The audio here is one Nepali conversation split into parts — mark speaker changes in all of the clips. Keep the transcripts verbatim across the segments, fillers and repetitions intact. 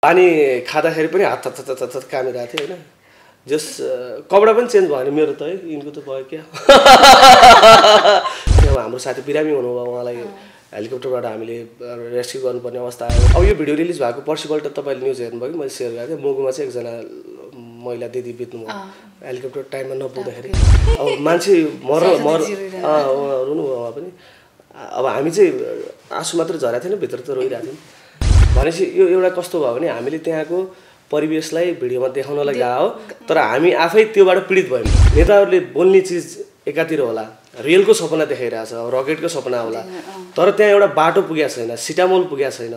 Speaker 1: पानी खाँदाखेरि पनि हात थत थत थत कामिरहेको थियो होइन जस कपडा पनि चेन्ज भयो भने मेरो त है यिनको त भयो क्या हाम्रो साथी बिरामी हुनुभयो उहाँलाई हेलिकप्टरबाट हामीले रेस्क्यु गर्नुपर्ने अवस्था आयो अब यो भिडियो रिलिज भएको पर्सिपल्ट तपाईँले न्युज हेर्नुभयो कि मैले सेयर गरेको थिएँ मगुमा चाहिँ एकजना महिला दिदी बित्नुभयो हेलिकप्टर टाइममा नपुग्दाखेरि अब मान्छे मर मर रुनुभयो उहाँ पनि अब हामी चाहिँ आँसु मात्र झरेको थिएन भित्र त रोइरहेको थियौँ भनेपछि यो एउटा कस्तो भयो भने हामीले त्यहाँको परिवेशलाई भिडियोमा देखाउनलाई गएको हो तर हामी आफै त्योबाट पीडित भयौँ नेताहरूले बोल्ने चिज एकातिर होला रेलको सपना देखाइरहेछ रकेटको सपना होला तर त्यहाँ एउटा बाटो पुगेको छैन सिटामोल पुगेको छैन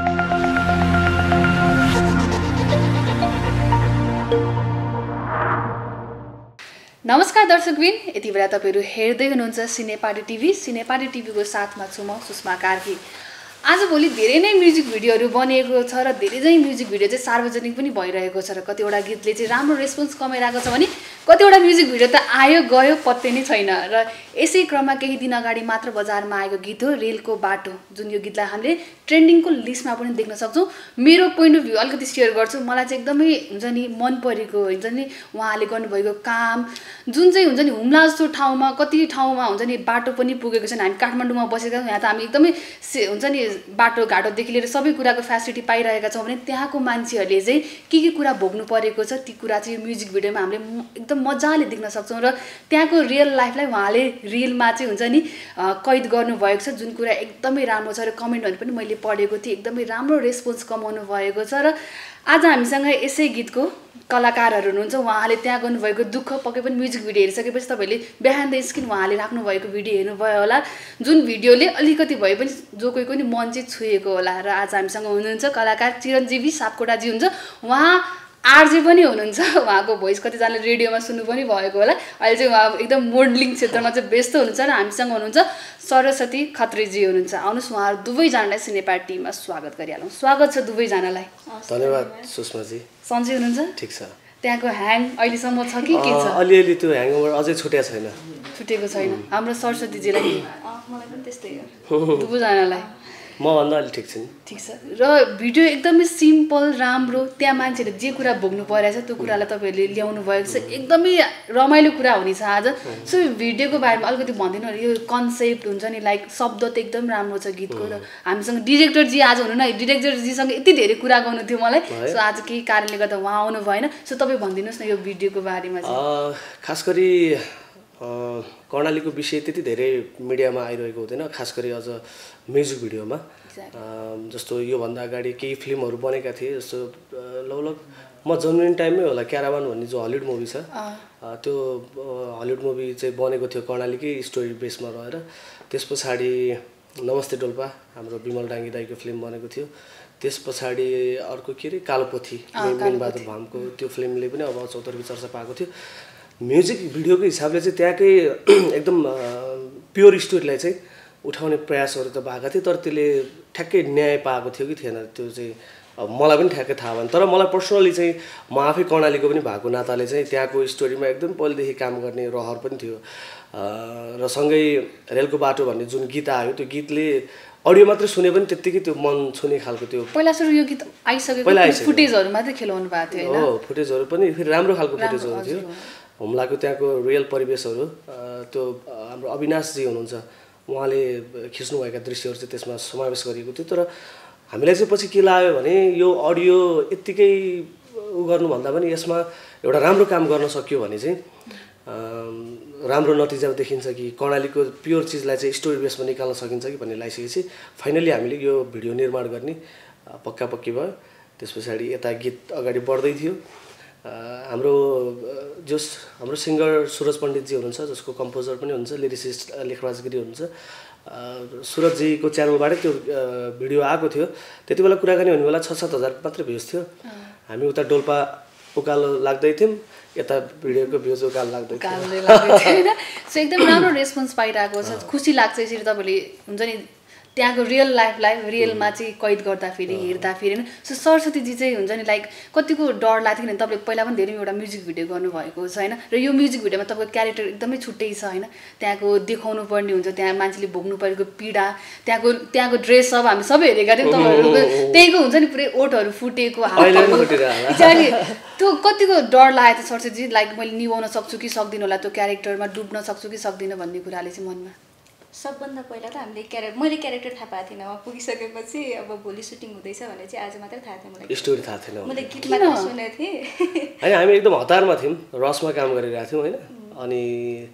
Speaker 2: नमस्कार दर्शकबिन यति बेला तपाईहरु हेर्दै हुनुहुन्छ सिनेपाटी टिभी सिनेपाटी टिभीको साथमा छु म सुषमा कार्की आजभोलि धेरै नै म्युजिक भिडियोहरू बनिएको छ र धेरै नै म्युजिक भिडियो चाहिँ सार्वजनिक पनि भइरहेको छ र कतिवटा गीतले चाहिँ राम्रो रेस्पोन्स कमाइरहेको छ भने कतिवटा म्युजिक भिडियो त आयो गयो पत्तै नै छैन र यसै क्रममा केही दिन अगाडि मात्र बजारमा आएको गीत हो रेलको बाटो जुन यो गीतलाई हामीले ट्रेन्डिङको लिस्टमा पनि देख्न सक्छौं मेरो पोइन्ट अफ भ्यू अलिकति शेयर गर्छु मलाई चाहिँ एकदमै हुन्छ नि मन परेको हुन्छ नि उहाँले गर्नुभएको काम जुन चाहिँ हुन्छ नि हुम्ला जस्तो ठाउँमा कति ठाउँमा हुन्छ नि बाटो पनि पुगेको छैन हामी काठमाडौँमा बसेका छौं यहाँ त हामी एकदमै हुन्छ नि बाटो घाटोदेखि लिएर सबै कुराको फ्यासिलिटी पाइरहेका छौं भने त्यहाँको मान्छेहरूले चाहिँ के के कुरा भोग्नु परेको छ ती कुरा चाहिँ म्युजिक भिडियोमा हामीले एकदम मजाले देख्न सक्छौं र त्यहाँको रियल लाइफलाई उहाँले रिलमा चाहिँ हुन्छ नि कैद गर्नु भएको छ जुन कुरा एकदमै राम्रो छ र कमेन्टहरु पनि मैले पढेको थिएँ एकदमै राम्रो रेस्पोन्स कमाउनु भएको छ र आज हामीसँग यसै गीतको कलाकारहरु हुनुहुन्छ उहाँले त्यहाँ गर्नुभएको दुःख पक्कै पनि म्युजिक भिडियो हेरिसकेपछि तपाईले बिहाइन्ड द स्क्रिन उहाँले राख्नु भएको भिडियो हेर्नुभयो होला जुन भिडियोले अलिकति भए पनि जो कोही पनि मन चाहिँ छुएको होला र आज हामीसँग हुनुहुन्छ कलाकार चिरञ्जीवी सापकोटाजी हुन्छ उहाँ आरजे पनि हुनुहुन्छ उहाँको भोइस कतिजनाले रेडियोमा सुन्नु पनि भएको होला अहिले चाहिँ उहाँ एकदम मोडलिङ क्षेत्रमा चाहिँ व्यस्त हुनुहुन्छ र हामीसँग हुनुहुन्छ सरस्वती खत्रीजी हुनुहुन्छ आउनुस् उहाँहरु दुवैजनालाई सिनेपाटी टिममा स्वागत गरिहालौं स्वागत छ दुवैजनालाई
Speaker 1: धन्यवाद सुषमाजी
Speaker 2: सन्चै हुनुहुन्छ
Speaker 1: ठीक छ
Speaker 2: त्यहाँको ह्याङ अहिलेसम्म छ कि के छ
Speaker 1: अलिअलि त्यो ह्याङओभर अझै छुटेको छैन
Speaker 2: छुटेको छैन हाम्रो सरस्वतीजीलाई मलाई पनि त्यस्तै हो दुवैजनालाई
Speaker 1: म भन्दा अलि ठीक छ नि
Speaker 2: ठीक छ र भिडियो एकदमै सिम्पल राम्रो त्यहाँ मान्छेले जे कुरा भोग्नु परेछ त्यो कुरालाई तपाईहरुले ल्याउनु भएको छ एकदमै रमाइलो कुरा हुनेछ आज सो भिडियोको बारेमा अलिकति भनिदिनु यो कन्सेप्ट हुन्छ नि लाइक शब्द त एकदम राम्रो छ गीतको र हामीसँग डाइरेक्टर जी आज हुनु न डाइरेक्टर जी सँग यति धेरै कुरा गर्नु थियो मलाई सो आज केही कारणले गर्दा उहाँ आउनु भएन सो तपाई भनिदिनुस् न यो भिडियोको बारेमा चाहिँ
Speaker 1: खास गरी कर्णालीको विषय त्यति धेरै मिडियामा आइरहेको हुँदैन खास गरी अझ म्युजिक भिडियोमा जस्तो यो भन्दा अगाडि केही फिल्महरु बनेका थिए जस्तो लगभग म जन्मिने टाइममै होला क्याराभान भन्ने जो हलिउड मुभी छ त्यो हलिउड मुभी चाहिँ बनेको थियो कर्णालीकै स्टोरी बेसमा रहेर त्यसपछि नमस्ते डोल्पा हाम्रो विमल डाङ्गी दाइको फिल्म बनेको थियो त्यसपछि अर्को के रे कालोपोथी मेनबहादुर भामको त्यो फिल्मले पनि अब चौतर्फी चर्चा पाएको थियो म्युजिक भिडियोको हिसाबले चाहिँ त्यहाँकै एकदम प्योर स्टोरीलाई चाहिँ उठाउने प्रयासहरु त भएको थियो तर त्यसले ठ्याक्कै न्याय पाएको थियो कि थिएन त्यो चाहिँ अब मलाई पनि ठ्याक्कै थाहा भएन तर मलाई पर्सनली चाहिँ म आफै कर्णालीको पनि भएको नाताले चाहिँ त्यहाँको स्टोरीमा एकदम पहिलेदेखि काम गर्ने रहर पनि थियो र सँगै रेलको बाटो भन्ने जुन गीत आयो त्यो गीतले अडियो मात्र सुने पनि त्यतिकै त्यो मन छुने खालको त्यो
Speaker 2: पहिला सुरु यो गीत आइसकेको फुटेजहरु मात्र खेलाउनु भएको थियो हैन
Speaker 1: हो फुटेजहरु पनि फेरि राम्रो खालको फुटेजहरु थियो हुम्लाको त्यहाँको रियल परिवेशहरु त्यो हाम्रो अविनाश जी हुनुहुन्छ उहाँले खिच्नुभएका दृश्यहरु चाहिँ त्यसमा समावेश गरिएको थियो तर हामीलाई चाहिँ पछि के लाग्यो भने यो अडियो यतिकै उ गर्नु भन्दा पनि यसमा एउटा राम्रो काम गर्न सक्यो भने चाहिँ राम्रो नतिजा देखिन्छ कि कर्णालीको प्योर चीजलाई चाहिँ स्टोरी बेसमा निकाल्न सकिन्छ कि भन्ने लागिसकेपछि फाइनली हामीले यो भिडियो निर्माण गर्ने पक्का पक्की भयो त्यसपछि यता गीत अगाडि बढ्दै थियो हाम्रो जस हाम्रो सिंगर सुरज पण्डित जी हुनुहुन्छ जसको कम्पोजर पनि हुनुहुन्छ लिरिसिस्ट लेखराज गिरी हुनुहुन्छ सुरज जीको च्यानलबाट त्यो भिडियो आएको थियो त्यतिबेला कुराकानी हुने बेला छ सात हजार मात्र भ्युज थियो हामी उता डोल्पा उकालो लाग्दै थियौं यता भिडियोको भ्युज उकालो लाग्दै
Speaker 2: थियो हैन सो एकदम राम्रो रेस्पोन्स पाइरहेको छ खुसी लाग्छ यसरी तपाईले हुन्छ नि त्यहाँको रियल लाइफलाई रियलमा चाहिँ कैद गर्दाखेरि हेर्दाखेरि होइन सो सरस्वतीजी चाहिँ हुन्छ नि लाइक कतिको डर लाग्थ्यो किनभने तपाईँले पहिला पनि धेरै एउटा म्युजिक भिडियो गर्नुभएको छ होइन र यो म्युजिक भिडियोमा तपाईँको क्यारेक्टर एकदमै छुट्टै छ होइन त्यहाँको देखाउनु पर्ने हुन्छ त्यहाँ मान्छेले भोग्नु परेको पीडा त्यहाँको त्यहाँको ड्रेस अब हामी सबै हेरेका थियौँ तपाईँहरूको त्यहीको हुन्छ नि पुरै ओठहरू फुटेको हातहरू पछाडि त्यो कतिको डर लागेको थियो सरस्वतीजी लाइक मैले निभाउन सक्छु कि सक्दिनँ होला त्यो क्यारेक्टरमा डुब्न सक्छु कि सक्दिनँ भन्ने कुराले चाहिँ मनमा
Speaker 3: सबभन्दा पहिला त हामीले क्यारेक्टर मैले क्यारेक्टर थाहा पाएको थिइनँ अब पुगिसकेपछि अब भोलि सुटिङ हुँदैछ भने चाहिँ आज मात्रै थाहा थियो मलाई
Speaker 1: स्टोरी थाहा थिएन
Speaker 3: मैले गीत मात्र सुनेको थिएँ
Speaker 1: होइन हामी एकदम हतारमा थियौँ रसमा काम गरिरहेको थियौँ होइन अनि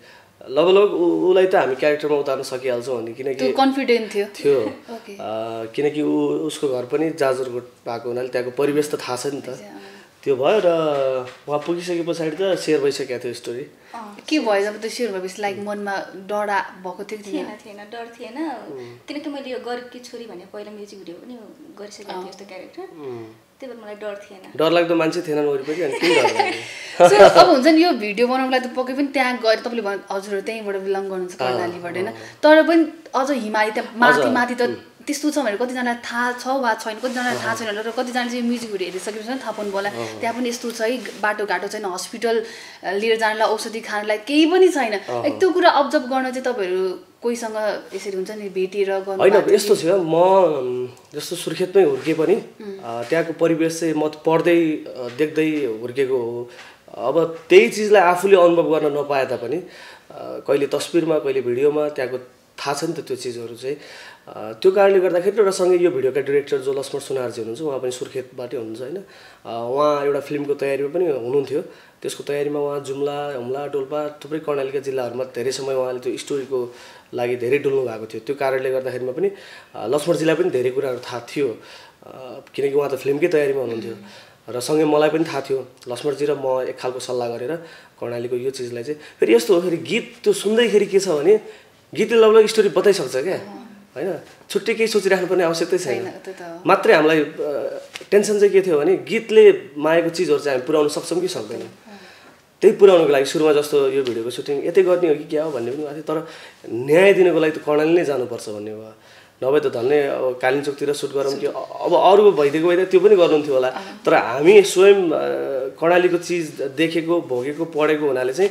Speaker 1: लगभग उसलाई त हामी क्यारेक्टरमा उतार्न सकिहाल्छौँ भन्ने किनकि
Speaker 2: कन्फिडेन्ट थियो
Speaker 1: थियो किनकि ऊ उसको घर पनि जाजरकोट भएको हुनाले त्यहाँको परिवेश त थाहा छ नि त त्यो भयो र उहाँ पुगिसके पछाडि त सेयर भइसकेको थियो स्टोरी
Speaker 2: के भयो जब त्यो सेयर भएपछि लाइक मनमा डरा भएको थियो
Speaker 3: थिएन थिएन डर थिएन किनकि मैले यो गरिबकी छोरी भन्ने पहिला म्युजिक भिडियो पनि गरिसकेको थिएँ यस्तो क्यारेक्टर त्यही भएर मलाई डर थिएन
Speaker 1: डरलाग्दो मान्छे थिएनन् वरिपरि अनि किन डर
Speaker 2: लाग्यो सो अब हुन्छ नि यो भिडियो बनाउनको लागि त पक्कै पनि त्यहाँ गएर तपाईँले भन्नु हजुरहरू त्यहीँबाट बिलङ गर्नुहुन्छ कर्णालीबाट होइन तर पनि अझ हिमाली त्यहाँ माथि माथि त त्यस्तो छ भनेर कतिजनालाई थाहा छ वा छैन कतिजनालाई थाहा छैन र कतिजना चाहिँ म्युजिक भिडियो हेरिसकेपछि थाहा पाउनु होला त्यहाँ पनि यस्तो छ है बाटोघाटो छैन हस्पिटल लिएर जानलाई औषधि खानलाई केही पनि छैन त्यो कुरा अब्जर्भ गर्न चाहिँ तपाईँहरू कोहीसँग यसरी हुन्छ नि भेटेर गर्नु
Speaker 1: होइन यस्तो थियो म जस्तो सुर्खेतमै हुर्के पनि त्यहाँको परिवेश चाहिँ म पढ्दै देख्दै हुर्केको हो अब त्यही चिजलाई आफूले अनुभव गर्न नपाए तापनि कहिले तस्बिरमा कहिले भिडियोमा त्यहाँको थाहा छ नि त त्यो चिजहरू चाहिँ त्यो कारणले गर्दाखेरि र सँगै यो भिडियोका डिरेक्टर जो लक्ष्मण सुनारजी हुनुहुन्छ उहाँ पनि सुर्खेतबाटै हुनुहुन्छ होइन उहाँ एउटा फिल्मको तयारीमा पनि हुनुहुन्थ्यो त्यसको तयारीमा उहाँ जुम्ला हुम्ला डोल्पा थुप्रै कर्णालीका जिल्लाहरूमा धेरै समय उहाँले त्यो स्टोरीको लागि धेरै डुल्नु भएको थियो त्यो कारणले गर्दाखेरिमा पनि लक्ष्मणजीलाई पनि धेरै कुराहरू थाहा थियो किनकि उहाँ त फिल्मकै तयारीमा हुनुहुन्थ्यो र सँगै मलाई पनि थाहा थियो लक्ष्मणजी र म एक खालको सल्लाह गरेर कर्णालीको यो चिजलाई चाहिँ फेरि यस्तो हो फेरि गीत त्यो सुन्दैखेरि के छ भने गीतले लगभग स्टोरी बताइसक्छ क्या होइन छुट्टै केही सोचिराख्नुपर्ने आवश्यकतै छैन मात्रै हामीलाई टेन्सन चाहिँ के थियो भने गीतले मागेको चिजहरू चाहिँ हामी पुर्याउन सक्छौँ कि सक्दैनौँ त्यही पुर्याउनुको लागि सुरुमा जस्तो यो भिडियोको सुटिङ यतै गर्ने हो कि क्या हो भन्ने पनि भएको थियो तर न्याय दिनुको लागि त कर्णाली नै जानुपर्छ भन्ने भयो नभए त धन्य अब कालिम्पोङतिर सुट गरौँ कि अब अरू भइदिएको भइदियो त्यो पनि गर्नुहुन्थ्यो होला तर हामी स्वयं कर्णालीको चिज देखेको भोगेको पढेको हुनाले चाहिँ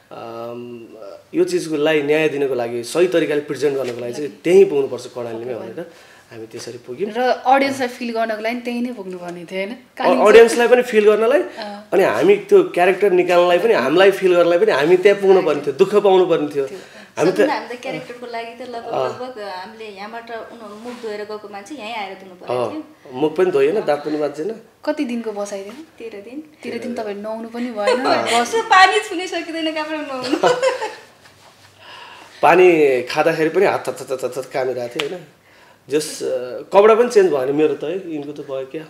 Speaker 1: यो चिजको लागि न्याय दिनको लागि सही तरिकाले प्रेजेन्ट गर्नको लागि चाहिँ त्यहीँ पुग्नुपर्छ कर्णालीमै भनेर हामी त्यसरी पुग्यौँ
Speaker 2: र अडियन्सलाई फिल गर्नको लागि त्यही नै पुग्नुपर्ने थियो होइन
Speaker 1: अडियन्सलाई पनि फिल गर्नलाई अनि हामी त्यो क्यारेक्टर निकाल्नलाई पनि हामीलाई फिल गर्नलाई पनि हामी त्यहाँ पुग्नु पर्ने थियो दुःख पाउनु पर्ने थियो
Speaker 3: हामी त क्यारेक्टरको लागि त लगभग लगभग हामीले यहाँबाट मुख धोएर गएको मान्छे यहीँ आएर धुनु पर्यो थियो
Speaker 1: मुख पनि धोएन दाँत पनि बाँचेन
Speaker 2: कति दिनको बसाइ थियो
Speaker 3: तेह्र दिन
Speaker 2: तेह्र दिन तपाईँ नुहाउनु पनि भएन
Speaker 3: पानी छुनै सकिँदैन कहाँबाट नुहाउनु
Speaker 1: पानी खाँदाखेरि पनि हात थत थत थत कामिरहेको थियो होइन जस कपडा पनि चेन्ज भयो भने मेरो त है यिनको त भयो क्या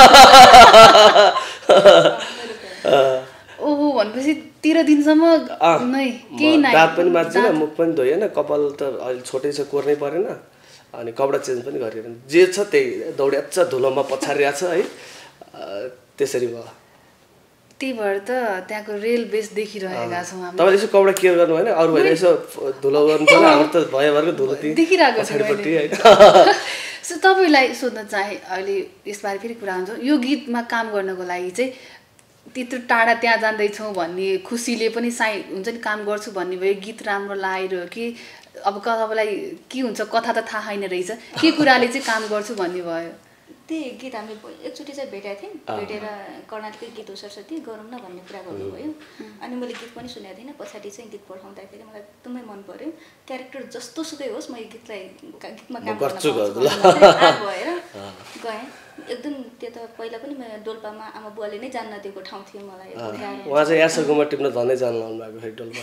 Speaker 2: ओहो भनेपछि तेह्र दिनसम्म नै केही नै
Speaker 1: दाँत पनि बाँच्दैन मुख पनि धोएन कपाल त अहिले छोटै छ कोर्नै परेन अनि कपडा चेन्ज पनि गरेन जे छ त्यही दौड्याच धुलोमा पछारिरहेको छ है त्यसरी भयो
Speaker 2: त्यही भएर त त्यहाँको रेल बेस देखिरहेका छौँ हामी
Speaker 1: तपाईँले यसो कपडा केयर गर्नु भएन अरू भएर यसो धुलो गर्नु पर्यो हाम्रो त भयो भरको धुलो
Speaker 2: देखिरहेको छ सो तपाईँलाई सोध्न चाहे अहिले यसबारे फेरि कुरा हुन्छ यो गीतमा काम गर्नको लागि चाहिँ त्यत्रो टाढा त्यहाँ जाँदैछौँ भन्ने खुसीले पनि साइ हुन्छ नि काम गर्छु भन्ने भयो गीत राम्रो लागेर कि अब तपाईँलाई के हुन्छ कथा त थाहा छैन रहेछ के कुराले चाहिँ काम गर्छु भन्ने भयो
Speaker 3: त्यही गीत हामीले एकचोटि चाहिँ भेटेका थियौँ भेटेर कर्णालीकै गीत हो सरस्वती गरौँ न भन्ने कुरा गर्नुभयो अनि मैले गीत पनि सुनेको थिइनँ पछाडि चाहिँ गीत पठाउँदाखेरि मलाई एकदमै मन पर्यो क्यारेक्टर जस्तो सुकै होस् म यो गीतलाई गीतमा काम गर्न भएर गएँ एकदम त्यो त पहिला पनि म डोल्पामा आमा बुवाले नै जान्न दिएको ठाउँ थियो मलाई
Speaker 1: उहाँ चाहिँ यार्सङ गुम्बा टिप्न झनै जान लाउनु भएको फेरि डोल्पा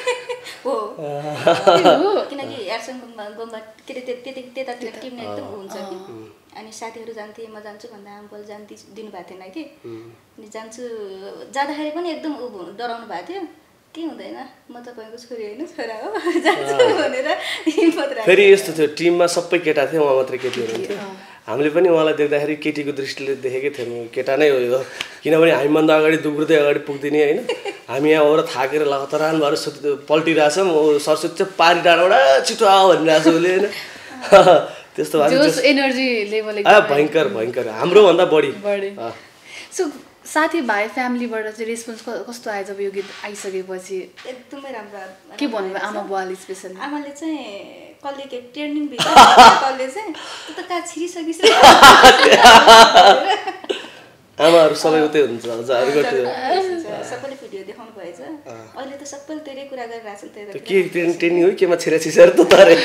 Speaker 3: हो किनकि यार्सङ गुम्बा गुम्बा के अरे त्यति त्यतातिर टिप्ने एकदम हुन्छ कि अनि साथीहरू जान्थे म जान्छु भन्दा आमाले जान दिनुभएको थिएन कि अनि जान्छु जाँदाखेरि पनि एकदम ऊ डराउनु भएको थियो के हुँदैन म तपाईँको छोरी होइन छोरा हो जान्छु भनेर
Speaker 1: फेरि यस्तो थियो टिममा सबै केटा थियो उहाँ मात्रै केटी हुनुहुन्थ्यो हामीले पनि उहाँलाई देख्दाखेरि केटीको दृष्टिले देखेकै थियौँ केटा नै हो यो किनभने हामीभन्दा अगाडि दुग्रुदै अगाडि पुग्दिने होइन हामी यहाँ और थाकेर लगातार भएर पल्टिरहेछौँ सरस्वती चाहिँ पारी डाँडाबाट छिटो आओ भनिरहेको छ उसले होइन त्यस्तो भएको
Speaker 2: जोस एनर्जी लेभल
Speaker 1: आ भयङ्कर भयङ्कर हाम्रो भन्दा बढी
Speaker 2: बढी सो साथीभाइ फ्यामिलीबाट चाहिँ रेस्पोन्स कस्तो आयो जब यो गीत आइसकेपछि
Speaker 3: एकदमै राम्रो
Speaker 2: के भन्नुभयो आमा बुवाले स्पेसली
Speaker 3: आमाले चाहिँ कसले के ट्रेनिङ भित्र कसले चाहिँ त्यो त कहाँ छिरिसकिस
Speaker 1: आमाहरू सबै उतै हुन्छ हजुरको त्यो
Speaker 3: सबैले भिडियो देखाउनु भएछ अहिले त सबैले धेरै कुरा गरिरहेको छ
Speaker 1: त्यो के ट्रेनिङ ट्रेनिङ हो केमा छिरा छिसेर त तरे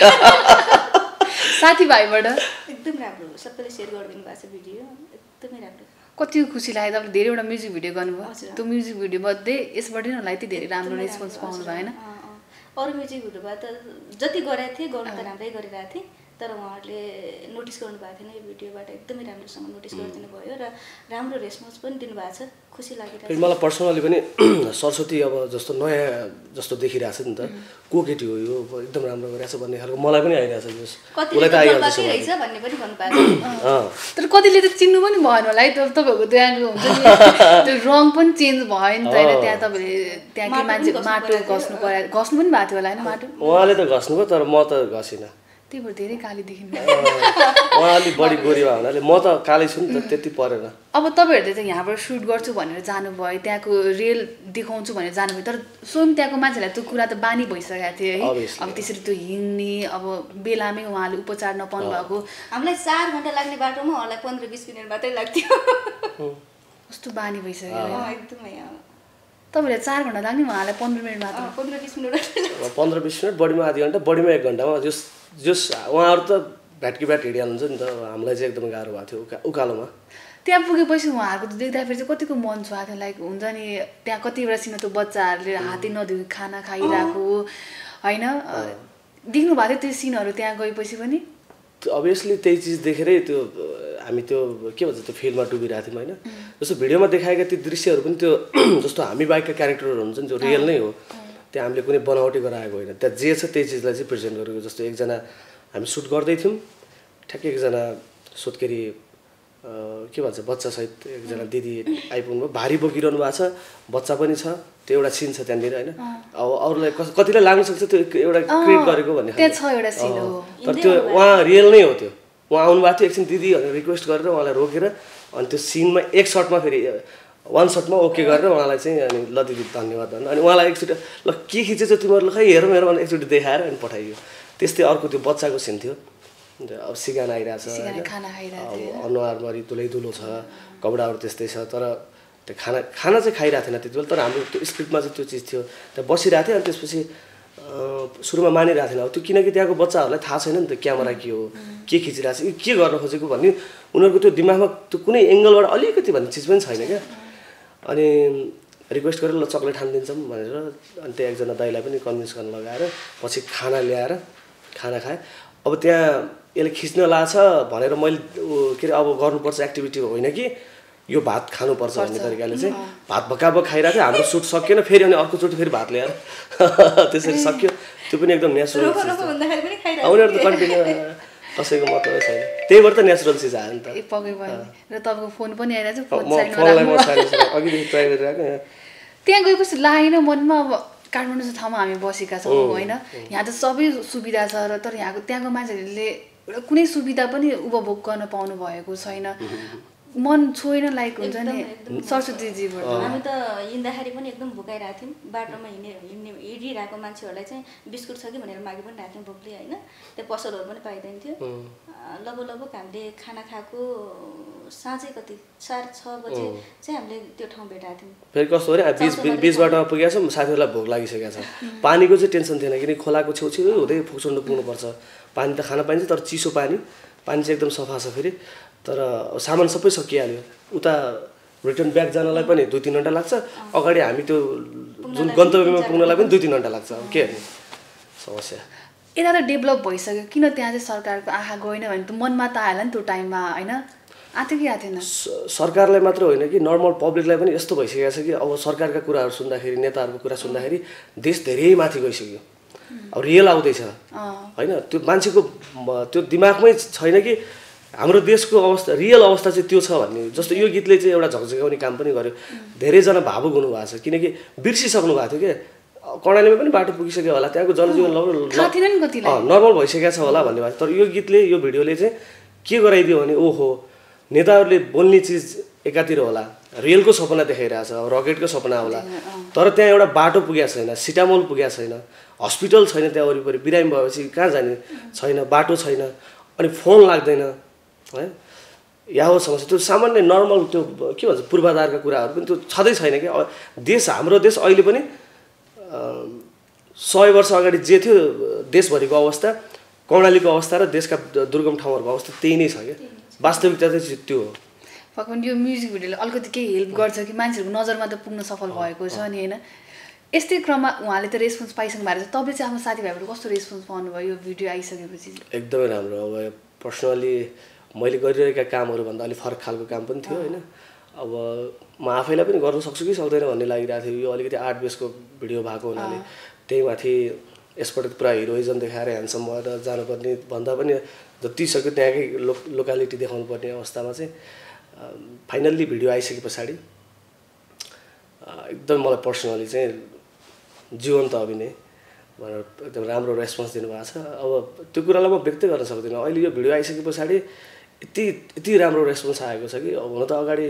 Speaker 2: साथीभाइबाट
Speaker 3: एकदम राम्रो सबैले सेयर गरिदिनु भएको छ भिडियो एकदमै राम्रो
Speaker 2: कति खुसी लाग्यो तपाईँले धेरैवटा म्युजिक भिडियो गर्नुभयो त्यो म्युजिक भिडियो मध्ये यसबाट नै होला यति धेरै राम्रो रेस्पोन्स पाउनु भयो होइन
Speaker 3: अरू म्युजिक भिडियोबाट जति गरेको थिएँ गर्नु त राम्रै गरिरहेको थिएँ तर उहाँहरूले नोटिस गर्नुभएको थिएन यो भिडियोबाट एकदमै राम्रोसँग नोटिस गरिदिनु भयो र राम्रो रेस्पोन्स पनि दिनुभएको छ खुसी लागिरहेको छ
Speaker 1: मलाई पर्सनली पनि सरस्वती अब जस्तो नयाँ जस्तो देखिरहेको छ नि त को केटी हो यो एकदम राम्रो गरिरहेको छ भन्ने खालको मलाई पनि आइरहेको छ उसलाई त आइहाल्छ
Speaker 3: भन्ने पनि भन्नुभएको छ
Speaker 2: तर कतिले त चिन्नु पनि भएन होला है तपाईँहरूको त्यहाँको हुन्छ नि त्यो रङ पनि चेन्ज भयो नि त होइन त्यहाँ तपाईँले त्यहाँ के मान्छे माटो घस्नु पर्यो घस्नु पनि भएको थियो होला होइन माटो
Speaker 1: उहाँले त घस्नुभयो तर म त घसिनँ
Speaker 2: त्यही भएर धेरै काली देखिनु
Speaker 1: उहाँ अलिक बढी गोरी भयो हुनाले म त कालै छु नि त त्यति परेन
Speaker 2: अब तपाईँहरूले चाहिँ यहाँबाट सुट गर्छु भनेर जानुभयो त्यहाँको रियल देखाउँछु भनेर जानुभयो तर स्वयं त्यहाँको मान्छेलाई त्यो कुरा त बानी भइसकेको थियो है अब त्यसरी त्यो हिँड्ने अब बेलामै उहाँले उपचार नपाउनु भएको
Speaker 3: हामीलाई चार घन्टा लाग्ने बाटोमा उहाँलाई पन्ध्र बिस मिनट मात्रै लाग्थ्यो
Speaker 2: कस्तो बानी भइसक्यो
Speaker 3: एकदमै
Speaker 2: तपाईँले चार घन्टा लाग्ने उहाँलाई पन्ध्र मिनट मात्र
Speaker 3: पन्ध्र बिस मिनट
Speaker 1: पन्ध्र बिस मिनट बढीमा आधी घन्टा बढीमा एक घन्टामा जस जस उहाँहरू त भ्याटकी भ्याट हिँडिहाल्नुहुन्छ नि त हामीलाई चाहिँ एकदमै गाह्रो भएको थियो उका उकालोमा
Speaker 2: त्यहाँ पुगेपछि उहाँहरूको देख्दाखेरि चाहिँ कतिको मन छुएको थियो लाइक हुन्छ नि त्यहाँ कतिवटा सिन त्यो बच्चाहरूले हातै नधुई खाना खाइरहेको होइन देख्नु भएको थियो त्यो सिनहरू त्यहाँ गएपछि पनि
Speaker 1: अभियसली त्यही चिज देखेरै त्यो हामी त्यो के भन्छ त्यो फिल्डमा डुबिरहेको थियौँ होइन जस्तो भिडियोमा देखाएका ती दृश्यहरू पनि त्यो जस्तो हामी बाइकका क्यारेक्टरहरू हुन्छ नि त्यो रियल नै हो त्यहाँ हामीले कुनै बनावटी गराएको होइन त्यहाँ जे छ त्यही चिजलाई चाहिँ प्रेजेन्ट गरेको जस्तो एकजना हामी सुट गर्दै थियौँ ठ्याक्कै एकजना सोधकेरी के भन्छ बच्चासहित एकजना दिदी आइपुग्नु भयो भारी बोकिरहनु भएको छ बच्चा पनि छ त्यो एउटा सिन छ त्यहाँनिर होइन अब अरूलाई कस कतिलाई लाग्न सक्छ त्यो एउटा क्रिएट गरेको भन्ने तर त्यो उहाँ रियल नै हो त्यो उहाँ आउनुभएको थियो एकछिन दिदी भनेर रिक्वेस्ट गरेर उहाँलाई रोकेर अनि त्यो सिनमा एक सर्टमा फेरि वान सर्टमा ओके गरेर उहाँलाई चाहिँ अनि ल दिदी धन्यवाद भन्नु अनि उहाँलाई एकचोटि ल के खिचेछ तिमीहरू खै हेरौँ हेरौँ भने एकचोटि देखाएर अनि पठाइयो त्यस्तै अर्को त्यो बच्चाको सिन थियो अब सिगान आइरहेछ अनुहारभरि दुलै दुलो छ कपडाहरू त्यस्तै छ तर त्यो खाना खाना चाहिँ खाइरहेको थिएन त्यति बेला तर हाम्रो त्यो स्क्रिप्टमा चाहिँ त्यो चिज थियो त्यहाँ बसिरहेको थियो अनि त्यसपछि सुरुमा मानिरहेको थिएन अब त्यो किनकि त्यहाँको बच्चाहरूलाई थाहा छैन नि त क्यामेरा के हो के खिचिरहेको छ के गर्न खोजेको भन्ने उनीहरूको त्यो दिमागमा त्यो कुनै एङ्गलबाट अलिकति भन्ने चिज पनि छैन क्या अनि रिक्वेस्ट गरेर ल चक्लेट खानिदिन्छौँ भनेर अनि त्यहाँ एकजना दाइलाई पनि कन्भिन्स गर्न लगाएर पछि खाना ल्याएर खाना खाएँ अब त्यहाँ यसले खिच्न लाग्छ भनेर मैले के अरे अब गर्नुपर्छ एक्टिभिटी होइन कि यो भात खानुपर्छ भन्ने तरिकाले चाहिँ भात भक्काभक खाइरहेको थियो हाम्रो सुट सकिएन फेरि अनि अर्कोचोटि फेरि भात ल्याएर त्यसरी सक्यो त्यो पनि एकदम नेचुरल उनीहरू त कन्टिन्यू कसैको मतलब छैन त्यही भएर त नेचुरल चिज आयो नि त
Speaker 2: र तपाईँको फोन पनि आइरहेको छ
Speaker 1: फोनलाई म अघिदेखि ट्राई गरिरहेको
Speaker 2: त्यहाँ गएपछि लागेन मनमा अब काठमाडौँ जस्तो ठाउँमा हामी बसेका छौँ होइन यहाँ त सबै सुविधा छ र तर यहाँको त्यहाँको मान्छेहरूले एउटा कुनै सुविधा पनि उपभोग गर्न पाउनु भएको छैन मन छोइन लाइक हुन्छ नि सरस्वतीजीबाट
Speaker 3: हामी त हिँड्दाखेरि पनि एकदम भोकाइरहेको थियौँ बाटोमा हिँडे हिँड्ने हिँडिरहेको मान्छेहरूलाई चाहिँ बिस्कुट छ कि भनेर मागि पनि राख्थ्यौँ भोकले होइन त्यो पसलहरू पनि पाइँदैन थियो लगभग लगभग हामीले खाना खाएको साँझै कति चार छ बजे चाहिँ हामीले त्यो ठाउँ भेटाएको थियौँ
Speaker 1: फेरि कस्तो अरे बिच बिच बाटोमा पुगेको छौँ साथीहरूलाई भोक लागिसकेको छ पानीको चाहिँ टेन्सन थिएन किनकि खोलाको छेउछेउ हुँदै फोक्सोन्डो पुग्नुपर्छ पानी त खान पाइन्छ तर चिसो पानी पानी चाहिँ एकदम सफा छ फेरि तर सामान सबै सकिहाल्यो उता रिटर्न ब्याक जानलाई पनि दुई तिन घन्टा लाग्छ अगाडि हामी त्यो जुन गन्तव्यमा पुग्नलाई पनि दुई तिन घन्टा लाग्छ अब के हेर्ने समस्या
Speaker 2: यता त डेभलप भइसक्यो किन त्यहाँ चाहिँ सरकारको आँखा गएन भने त मनमा त आएला नि त्यो टाइममा होइन आएको कि आएको थिएन
Speaker 1: सरकारलाई मात्र होइन कि नर्मल पब्लिकलाई पनि यस्तो भइसकेको छ कि अब सरकारका कुराहरू सुन्दाखेरि नेताहरूको कुरा सुन्दाखेरि देश धेरै माथि गइसक्यो अब रियल आउँदैछ होइन त्यो मान्छेको त्यो दिमागमै छैन कि हाम्रो देशको अवस्था रियल अवस्था चाहिँ त्यो छ भन्ने जस्तो यो गीतले चाहिँ एउटा झकझगाउने काम पनि गर्यो धेरैजना भावुक हुनुभएको छ किनकि बिर्सिसक्नु भएको थियो क्या कर्णालीमा पनि बाटो पुगिसक्यो होला, त्यहाँको जनजीवन लगभग नर्मल भइसकेको छ होला भन्ने भयो। तर यो गीतले यो भिडियोले चाहिँ के गराइदियो भने ओहो नेताहरूले बोल्ने चिज एकातिर होला, रेलको सपना देखाइरहेको छ, रकेटको सपना होला, तर त्यहाँ एउटा बाटो पुगेको छैन, सिटामोल पुगेको छैन, हस्पिटल छैन त्यहाँ वरिपरि, बिरामी भएपछि कहाँ जाने छैन, बाटो छैन, अनि फोन लाग्दैन है, या हो समस्या। त्यो सामान्य नर्मल त्यो के भन्छ पूर्वाधारका कुराहरू पनि त्यो छँदै छैन कि। देश हाम्रो देश अहिले पनि सय वर्ष अगाडि जे थियो देशभरिको अवस्था, कर्णालीको अवस्था र देशका दुर्गम ठाउँहरूको अवस्था त्यही नै छ क्या, वास्तविकता चाहिँ त्यो हो।
Speaker 2: फकन यो म्युजिक भिडियोले अलिकति केही हेल्प गर्छ कि मान्छेहरूको नजरमा त पुग्न सफल भएको छ नि होइन। यस्तै क्रममा उहाँले त रेस्पोन्स पाइसक्नु भएको छ, तपाईँले चाहिँ आफ्नो साथीभाइबाट कस्तो रेस्पोन्स पाउनुभयो यो भिडियो आइसकेपछि?
Speaker 1: एकदमै राम्रो। अब पर्सनली मैले गरिरहेका कामहरूभन्दा अलिक फरक खालको काम पनि थियो होइन। अब म आफैलाई पनि गर्न सक्छु कि सक्दैन भन्ने लागिरहेको थियो। यो अलिकति आर्ट बेसको भिडियो भएको हुनाले त्यही माथि यसबाट पुरा हिरोइजम देखाएर ह्यान्डसम भएर जानुपर्ने भन्दा पनि जति सक्यो त्यहाँकै लो लोकालिटी देखाउनु पर्ने अवस्थामा चाहिँ फाइनल्ली भिडियो आइसके पछाडि एकदम मलाई पर्सनली चाहिँ जीवन्त अभिनय भनेर एकदम राम्रो रेस्पोन्स दिनुभएको छ। अब त्यो कुरालाई म व्यक्त गर्न सक्दिनँ। अहिले यो भिडियो आइसके पछाडि यति यति राम्रो रेस्पोन्स आएको छ कि अब हुन त अगाडि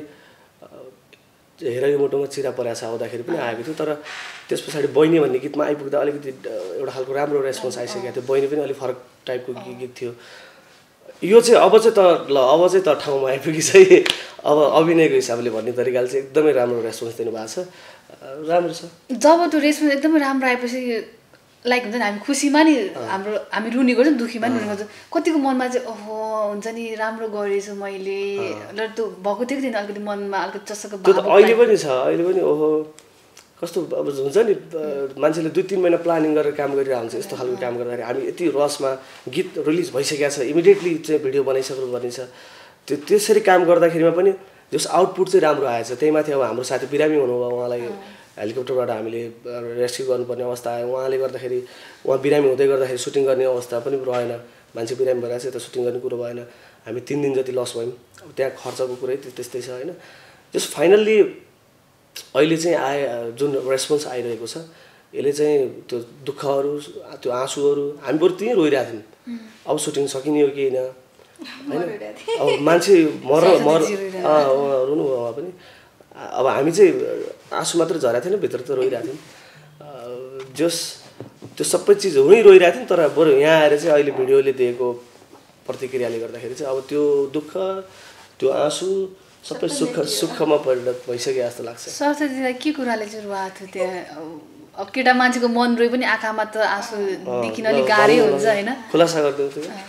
Speaker 1: हेर यो मुटुमा चिरा परेको छ आउँदाखेरि पनि आएको थियो, तर त्यस पछाडि बहिनी भन्ने गीतमा आइपुग्दा अलिकति एउटा खालको राम्रो रेस्पोन्स आइसकेको थियो। बहिनी पनि अलिक फरक टाइपको गीत थियो। यो चाहिँ अब चाहिँ त ल अब चाहिँ त ठाउँमा आइपुगी चाहिँ अब अभिनयको हिसाबले भन्ने तरिकाले चाहिँ एकदमै राम्रो रेस्पोन्स दिनुभएको छ, राम्रो छ।
Speaker 2: जब त्यो रेस्पोन्स एकदमै राम्रो आएपछि लाइक हुन्छ नि हामी खुसीमा नि हाम्रो हामी रुनी गर्छौँ, दुःखीमा नि रुनी गर्छौँ, कतिको मनमा चाहिँ ओहो हुन्छ नि राम्रो गरेछु मैले र त्यो भएको थियो कि थिएन अलिकति मनमा अलिकति चस्सको
Speaker 1: त्यो त अहिले पनि छ। अहिले पनि ओहो कस्तो अब हुन्छ नि मान्छेले दुई तिन महिना प्लानिङ गरेर काम गरिरहेको हुन्छ। यस्तो खालको काम गर्दाखेरि हामी यति रसमा गीत रिलिज भइसकेको छ, इमिडिएटली चाहिँ भिडियो बनाइसक्नु पर्ने छ। त्यो त्यसरी काम गर्दाखेरिमा पनि जस आउटपुट चाहिँ राम्रो आएछ। त्यही माथि अब हाम्रो साथी बिरामी हुनुभयो, उहाँलाई हेलिकप्टरबाट हामीले रेस्क्यु गर्नुपर्ने अवस्था आयो। उहाँले गर्दाखेरि उहाँ बिरामी हुँदै गर्दाखेरि सुटिङ गर्ने अवस्था पनि रहेन, मान्छे बिरामी भइरहेको छ, यता सुटिङ गर्ने कुरो भएन। हामी तिन दिन जति लस भयौँ। अब त्यहाँ खर्चको कुरै त्यस्तै छ होइन। जस फाइनल्ली अहिले चाहिँ आए जुन रेस्पोन्स आइरहेको छ यसले चाहिँ त्यो दुःखहरू त्यो आँसुहरू हामी बरु त्यहीँ रोइरहेको थियौँ। अब सुटिङ सकिने हो कि होइन होइन, अब मान्छे मर मर रुनु भयो उहाँ पनि। अब हामी चाहिँ आँसु मात्र झरेको थिएन, भित्र त रोइरहेको थियौँ। जस त्यो सबै चिज हुनै रोइरहेको थियौँ, तर बरु यहाँ आएर चाहिँ अहिले भिडियोले दिएको प्रतिक्रियाले गर्दाखेरि चाहिँ अब त्यो दुःख त्यो आँसु सबै सुख सुखमा परिणत भइसक्यो जस्तो लाग्छ।
Speaker 2: सरस्वतीलाई के कुराले चाहिँ रुवाएको थियो त्यहाँ? अब केटा मान्छेको मन रोइ पनि आँखामा त आँसु देखिन अलिक गाह्रै हुन्छ होइन,
Speaker 1: खुलासा गरिदिनु थियो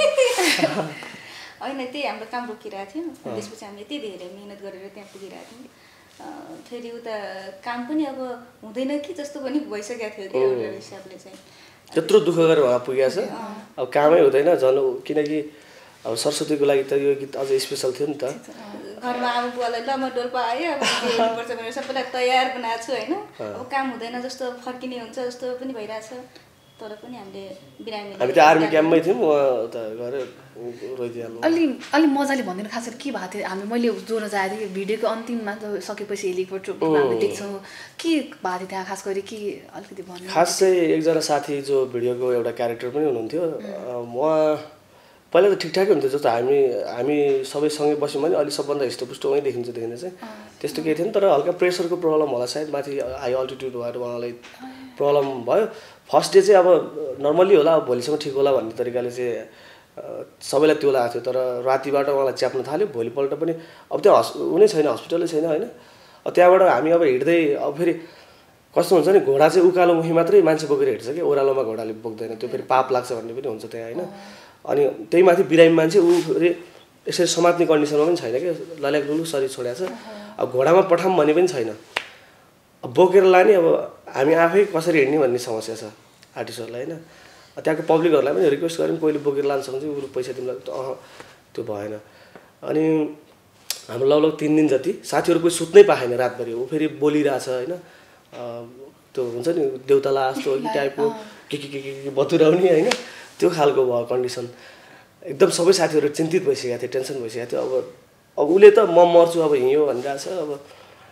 Speaker 3: होइन। त्यही हाम्रो काम रोकिरहेको थियो, त्यसपछि हामी यति धेरै मिहिनेत गरेर त्यहाँ पुगिरहेको थियौँ। फेरि उता काम पनि अब हुँदैन कि जस्तो पनि भइसकेको थियो कि एउटा हिसाबले चाहिँ।
Speaker 1: त्यत्रो दुःख गरेर उहाँ पुगेको छ, अब कामै हुँदैन झन्। किनकि अब सरस्वतीको लागि त यो गीत अझै स्पेसल थियो नि त।
Speaker 3: घरमा आमा बुवालाई ल म डोल्पा आयो अब हेर्नुपर्छ भनेर सबैलाई तयार बनाएको छु होइन। अब काम हुँदैन जस्तो फर्किने हुन्छ जस्तो पनि भइरहेछ, तर पनि हामीले बिरामी
Speaker 1: हामी त आर्मी क्याम्पमै थियौँ, उहाँ त गएर रोइदिइहाल्नु।
Speaker 2: अलि अलिक मजाले भनिदिनु खास गरी के भएको थियो? हामी मैले जोड्न चाहेको थिएँ भिडियोको अन्तिममा सकेपछि हेलिकप्टर हामी देख्छौँ के भएको थियो त्यहाँ खास गरी के अलिकति भन्नु?
Speaker 1: खास चाहिँ एकजना साथी जो भिडियोको एउटा क्यारेक्टर पनि हुनुहुन्थ्यो, उहाँ पहिला त ठिकठाकै हुन्थ्यो। जस्तो हामी हामी सबै सँगै बस्यौँ भने अलिक सबभन्दा हिस्टोपुष्ट वहीँ देखिन्छ देखिन्छ चाहिँ त्यस्तो केही थिएन। तर हल्का प्रेसरको प्रब्लम होला सायद, माथि हाई अल्टिट्युड भएर उहाँलाई प्रब्लम भयो। फर्स्ट डे चाहिँ अब नर्मल्ली होला, अब भोलिसम्म ठिक होला भन्ने तरिकाले चाहिँ सबैलाई त्यो लागेको थियो। तर रातिबाट उहाँलाई च्याप्न थाल्यो, भोलिपल्ट पनि अब त्यहाँ हस् उनी छैन, हस्पिटलै छैन होइन। त्यहाँबाट हामी अब हिँड्दै अब फेरि कस्तो हुन्छ नि, घोडा चाहिँ उकालो मुखी मात्रै मान्छे बोकेर हिँड्छ कि ओह्रालोमा घोडाले बोक्दैन, त्यो फेरि पाप लाग्छ भन्ने पनि हुन्छ त्यहाँ होइन। अनि त्यही माथि बिरामी मान्छे ऊ फेरि यसरी समात्ने कन्डिसनमा पनि छैन कि, लल्याक लुलु शरीर छोडेको छ। अब घोडामा पठाऊँ भने पनि छैन, अब बोकेर लाने अब हामी आफै कसरी हिँड्ने भन्ने समस्या छ आर्टिस्टहरूलाई होइन। त्यहाँको पब्लिकहरूलाई पनि रिक्वेस्ट गऱ्यौँ कोहीले बोकेर लानु सक्छ ऊ पैसा तिमीलाई, अह त्यो भएन। अनि हाम्रो लगभग तिन दिन जति साथीहरू कोही सुत्नै पाएन रातभरि, ऊ फेरि बोलिरहेछ होइन। त्यो हुन्छ नि देउताला जस्तो टाइपको के के के के बतुराउने होइन, त्यो खालको भयो कन्डिसन। एकदम सबै साथीहरू चिन्तित भइसकेको थियो, टेन्सन भइसकेको थियो। अब अब उसले त म मर्छु अब हिँड्यो भनिरहेछ। अब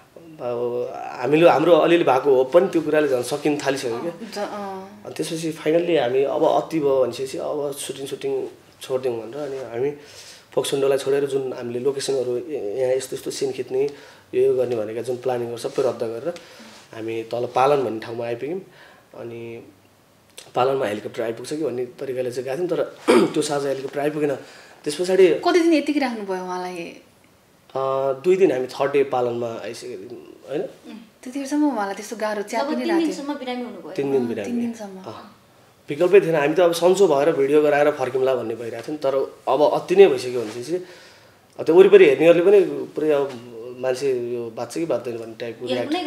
Speaker 1: हामीले हाम्रो अलिअलि भएको हो पनि त्यो कुराले झन् सकिन थालिसक्यो क्या। अनि त्यसपछि फाइनल्ली हामी अब अति भयो भनेपछि अब सुटिङ सुटिङ छोडिदिउँ भनेर अनि हामी फोक्सोन्डोलाई छोडेर जुन हामीले लोकेसनहरू यहाँ यस्तो यस्तो सिन खिच्ने यो यो गर्ने भनेका जुन प्लानिङहरू सबै रद्द गरेर हामी तल पालन भन्ने ठाउँमा आइपुग्यौँ। अनि पालनमा हेलिकप्टर आइपुग्छ कि भन्ने तरिकाले चाहिँ गएको थियौँ, तर त्यो साझा हेलिकप्टर आइपुगेन। त्यस पछाडि
Speaker 2: कति दिन यतिकै राख्नुभयो उहाँलाई?
Speaker 1: दुई दिन हामी थर्ड डे पालनमा आइसकेको थियौँ होइन।
Speaker 2: त्यतिखेरसम्म उहाँलाई त्यस्तो गाह्रो च्याप पनि
Speaker 3: लाग्थ्यो?
Speaker 1: तिन दिन बिरामी, विकल्पै थिएन। हामी त अब सन्चो भएर भिडियो गराएर फर्किउँला भन्ने भइरहेको थियो नि, तर अब अति नै भइसक्यो भनेपछि त्यो वरिपरि हेर्नेहरूले पनि पुरै अब मान्छे यो बाँच्छ कि बाँच्दैन भन्ने टाइपको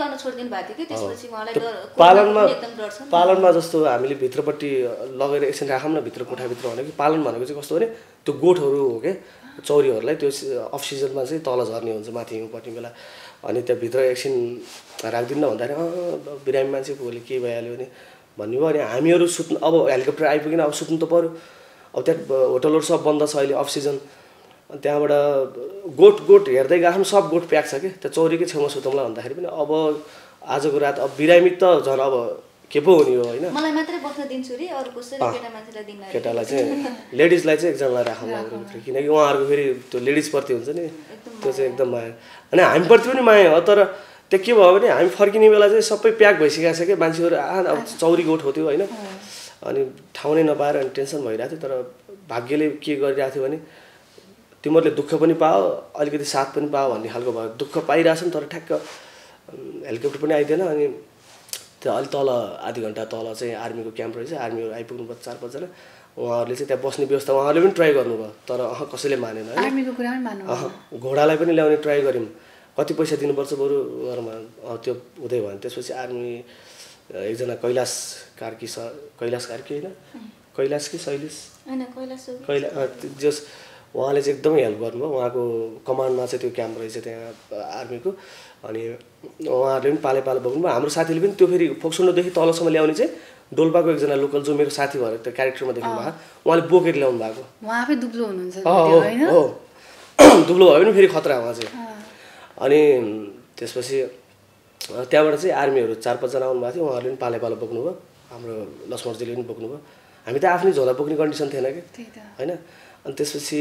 Speaker 1: पालनमा पालनमा जस्तो हामीले भित्रपट्टि लगेर एकछिन राखौँ न भित्र कोठाभित्र भने कि पालन भनेको चाहिँ कस्तो भने त्यो गोठहरू हो क्या चौरीहरूलाई, त्यो अफ सिजनमा चाहिँ तल झर्ने हुन्छ माथि हिउँपट्टि बेला। अनि त्यहाँभित्र एकछिन राखिदिन्न भन्दाखेरि अँ बिरामी मान्छे भोलि के भइहाल्यो भने भन्ने भयो। अनि हामीहरू सुत्नु अब हेलिकप्टर आइपुगेन, अब सुत्नु त पऱ्यो। अब त्यहाँ होटलहरू सब बन्द छ अहिले अफ सिजन। त्यहाँबाट गोठ गोठ हेर्दै गएँ सब गोठ प्याक छ कि त्यो चौरीकै छेउमा सुतौँला भन्दाखेरि पनि अब आजको रात अब बिरामी त झन् अब के पो हुने हो होइन।
Speaker 3: मलाई मात्रै बस्न दिन्छु रे, अरु कसैले केटा मान्छेलाई दिन्न।
Speaker 1: केटालाई चाहिँ लेडिजलाई चाहिँ एकजनालाई राखौँला किनकि उहाँहरूको फेरि त्यो लेडिजप्रति हुन्छ नि त्यो चाहिँ एकदम माया। अनि हामीप्रति पनि माया हो, तर त्यो के भयो भने हामी फर्किने बेला चाहिँ सबै प्याक भइसकेको छ क्या मान्छेहरू। आ अब चौरी गोठ हो त्यो होइन। अनि ठाउँ नै नपाएर अनि टेन्सन भइरहेको थियो। तर भाग्यले के गरिरहेको थियो भने तिमीहरूले दुःख पनि पाओ अलिकति साथ पनि पाओ भन्ने खालको भयो। दुःख पाइरहेछ नि तर ठ्याक्क हेलिकप्टर पनि आइदिएन। अनि त्यो अलि तल आधी घन्टा तल चाहिँ आर्मीको क्याम्प रहेछ, आर्मीहरू आइपुग्नु पर्छ चार पाँचजना। उहाँहरूले चाहिँ त्यहाँ बस्ने व्यवस्था उहाँहरूले पनि ट्राई गर्नुभयो, तर अह कसैले मानेन। अह घोडालाई पनि ल्याउने ट्राई गऱ्यौँ, कति पैसा दिनुपर्छ बरु घरमा त्यो हुँदै भयो। त्यसपछि आर्मी एकजना कैलाश कार्की छ, कैलाश कार्की होइन कैलाश कि शैलेश कैला जस उहाँले चाहिँ एकदमै हेल्प गर्नुभयो। उहाँको कमान्डमा चाहिँ त्यो क्याम्प रहेछ त्यहाँ आर्मीको। अनि उहाँहरूले पनि पाले पालो बोक्नुभयो। हाम्रो साथीले पनि त्यो फेरि फोक्सोन्डोदेखि तलसम्म ल्याउने चाहिँ डोल्पाको एकजना लोकल जो मेरो साथी भएर त्यो क्यारेक्टरमा देख्नु भएको उहाँले बोकेर ल्याउनु भएको।
Speaker 2: उहाँ आफै दुब्लो हुनुहुन्छ
Speaker 1: हो दुब्लो भयो भने फेरि खतरा उहाँ चाहिँ। अनि त्यसपछि त्यहाँबाट चाहिँ आर्मीहरू चार पाँचजना आउनुभएको थियो, उहाँहरूले पनि पाले पालो बोक्नुभयो। हाम्रो लक्ष्मणजीले पनि बोक्नुभयो। हामी त आफ्नै झोला बोक्ने कन्डिसन थिएन कि होइन। अनि त्यसपछि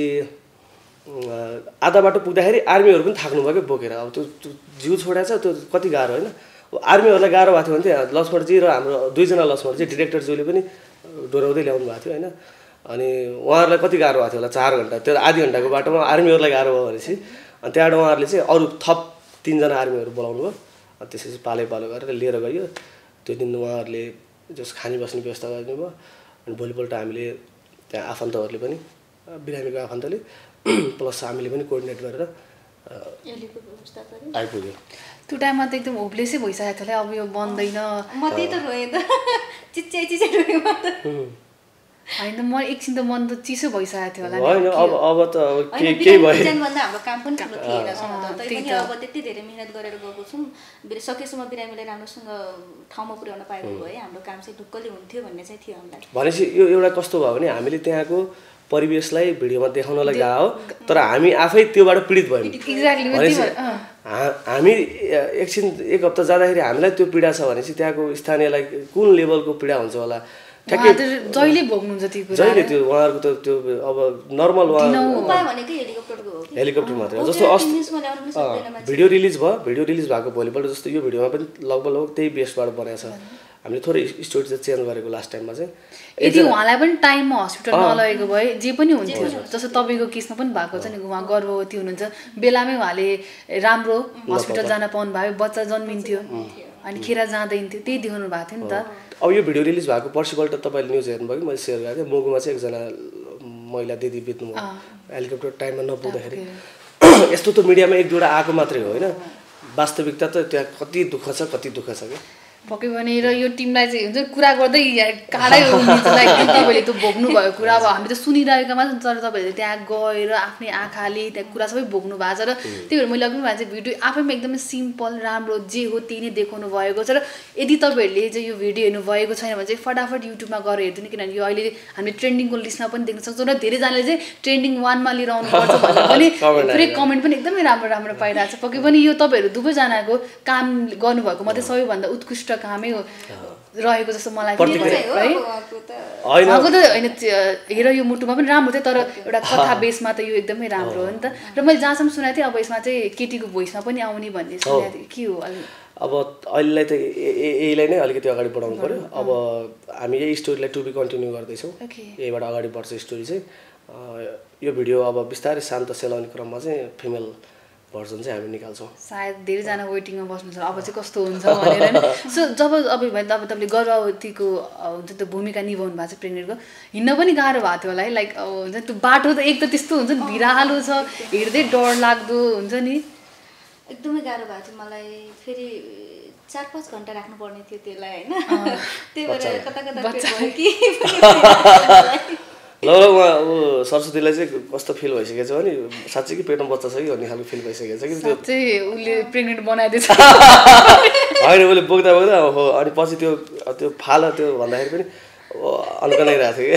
Speaker 1: आधा बाटो पुग्दाखेरि आर्मीहरू पनि थाक्नुभयो क्या बोकेर। अब त्यो जिउ छोडेको छ त्यो कति गाह्रो होइन। आर्मीहरूलाई गाह्रो भएको थियो भने चाहिँ लक्ष्मणजी र हाम्रो दुईजना लक्ष्मणजी डिरेक्टरज्यूले पनि डोराउँदै ल्याउनु भएको थियो होइन। अनि उहाँहरूलाई कति गाह्रो भएको थियो होला चार घन्टा त्यो आधी घन्टाको बाटोमा आर्मीहरूलाई गाह्रो भयो भनेपछि अनि त्यहाँबाट उहाँहरूले चाहिँ अरू थप तिनजना आर्मीहरू बोलाउनु भयो। अनि त्यसपछि पालै पालो गरेर लिएर गयो। त्यो दिन उहाँहरूले जस खाने बस्ने व्यवस्था गरिदिनु भयो। अनि भोलिपल्ट हामीले त्यहाँ आफन्तहरूले पनि बिरामीको आफन्तले प्लस हामीले पनि कोअर्डिनेट गरेर आइपुग्यो।
Speaker 2: त्यो टाइममा त एकदम होपलेसै भइसकेको थियो होला, अब यो बन्दैन।
Speaker 3: म त्यही त रोएँ त चिच्चाइ चिच्चाइ रोएँ म त।
Speaker 2: होइन म एकछिन त मन त चिसो भइसकेको थियो होला
Speaker 1: होइन। अब अब त के के भयो
Speaker 3: भन्दा हाम्रो काम पनि ठुलो थिएन तैपनि अब त्यति धेरै मिहिनेत गरेर गएको छौँ। सकेसम्म बिरामीलाई राम्रोसँग ठाउँमा पुर्याउन पाएको भए हाम्रो काम चाहिँ ढुक्कले हुन्थ्यो भन्ने चाहिँ थियो हामीलाई।
Speaker 1: भनेपछि यो एउटा कस्तो भयो भने हामीले त्यहाँको परिवेशलाई भिडियोमा देखाउनलाई गएको हो, तर हामी आफै त्योबाट पीडित भयौँ। हामी एकछिन एक हप्ता जाँदाखेरि हामीलाई त्यो पीडा छ भनेपछि त्यहाँको स्थानीयलाई कुन लेभलको पीडा हुन्छ होला
Speaker 2: ठ्याक्कै जहिले भोग्नुहुन्छ त्यो कुरा।
Speaker 1: जहिले त्यो उहाँहरूको त त्यो अब नर्मल उहाँ
Speaker 3: उपाय भनेकै हेलिकप्टरको हो कि
Speaker 1: हेलिकप्टर मात्रै हो। जस्तो अस्ति भिडियो रिलिज भयो, भिडियो रिलिज भएको भोलिपल्ट जस्तो यो भिडियोमा पनि लगभग लगभग त्यही बेसबाट बनाएको छ। हामीले थोरै स्टोरी चाहिँ चेन्ज गरेको लास्ट टाइममा चाहिँ।
Speaker 2: यदि उहाँलाई पनि टाइममा हस्पिटल नलगेको भए जे पनि हुन्थ्यो। जस्तो तपाईँको केसमा पनि भएको छ नि, उहाँ गर्भवती हुनुहुन्छ बेलामै उहाँले राम्रो हस्पिटल जान पाउनु भयो, बच्चा जन्मिन्थ्यो अनि खेर जाँदैन्थ्यो, त्यही देखाउनु भएको थियो नि त।
Speaker 1: अब यो भिडियो रिलिज भएको पर्सिपल्ट तपाईँले न्युज हेर्नुभयो कि मैले सेयर गरेको थिएँ। मोगुमा चाहिँ एकजना महिला दिदी बित्नुभयो हेलिकप्टर टाइममा नपुग्दाखेरि। यस्तो त मिडियामा एक दुईवटा आएको मात्रै हो होइन, वास्तविकता त त्यहाँ कति दुःख छ कति दुःख छ क्या।
Speaker 2: पक्कै पनि र यो टिमलाई चाहिँ हुन्छ कुरा गर्दै काँडै लाइक तपाईँले त्यो भोग्नु भएको कुरा अब हामी त सुनिरहेका मात्र तर तपाईँहरूले त्यहाँ गएर आफ्नै आँखाले त्यहाँ कुरा सबै भोग्नु भएको छ र त्यही भएर मैले अघि भने चाहिँ भिडियो आफैमा एकदमै सिम्पल राम्रो जे हो त्यही नै देखाउनु भएको छ र यदि तपाईँहरूले चाहिँ यो भिडियो हेर्नु भएको छैन भने चाहिँ फटाफट युट्युबमा गएर हेरिदिनु किनभने यो अहिले हामीले ट्रेन्डिङको लिस्टमा पनि देख्न सक्छौँ र धेरैजनाले चाहिँ ट्रेन्डिङ वानमा लिएर आउनुपर्छ भनेर पनि पुरै कमेन्ट पनि एकदमै राम्रो राम्रो पाइरहेको छ पक्कै पनि यो तपाईँहरू दुवैजनाको काम गर्नुभएको मात्रै सबैभन्दा उत्कृष्ट कामै हो रहेको जस्तो मलाई है उहाँको त होइन हेर यो मुटुमा पनि राम्रो थियो तर एउटा कथा बेसमा त यो एकदमै राम्रो हो नि त र मैले जहाँसम्म सुनेको थिएँ अब यसमा चाहिँ केटीको भोइसमा पनि आउने भन्ने सुनेको थिएँ के हो अलि
Speaker 1: अब अहिलेलाई त यहीलाई नै अलिकति अगाडि बढाउनु पऱ्यो अब हामी यही स्टोरीलाई टु बी कन्टिन्यू गर्दैछौँ यहीबाट अगाडि बढ्छ स्टोरी चाहिँ यो भिडियो अब बिस्तारै शान्त सेलाउने क्रममा चाहिँ फिमेल भर्जन चाहिँ हामी निकाल्छौँ
Speaker 2: सायद धेरैजना वेटिङमा बस्नु छ अब चाहिँ कस्तो हुन्छ भनेर सो जब अब अब तपाईँले गर्भवतीको हुन्छ त्यो भूमिका निभाउनु भएको छ प्रेग्नेन्टको हिँड्न पनि गाह्रो भएको थियो होला है लाइक अब हुन्छ त्यो बाटो त एक त त्यस्तो हुन्छ नि भिरालो छ हिँड्दै डर लाग्दो हुन्छ नि
Speaker 3: एकदमै गाह्रो भएको थियो मलाई फेरि चार पाँच घन्टा राख्नुपर्ने थियो त्यसलाई होइन त्यही भएर कता कता भयो कि
Speaker 1: ल ल उहाँ ऊ सरस्वतीलाई चाहिँ कस्तो फिल भइसकेको छ भने साँच्चै कि पेटमा बच्चा छ कि भन्ने खालको फिल भइसकेको छ कि त्यो
Speaker 2: चाहिँ उसले प्रेग्नेन्ट बनाइदिएछ
Speaker 1: होइन उसले बोक्दा बोक्दा हो अनि पछि त्यो त्यो फाल त्यो भन्दाखेरि पनि अन्कनाइरहेको थियो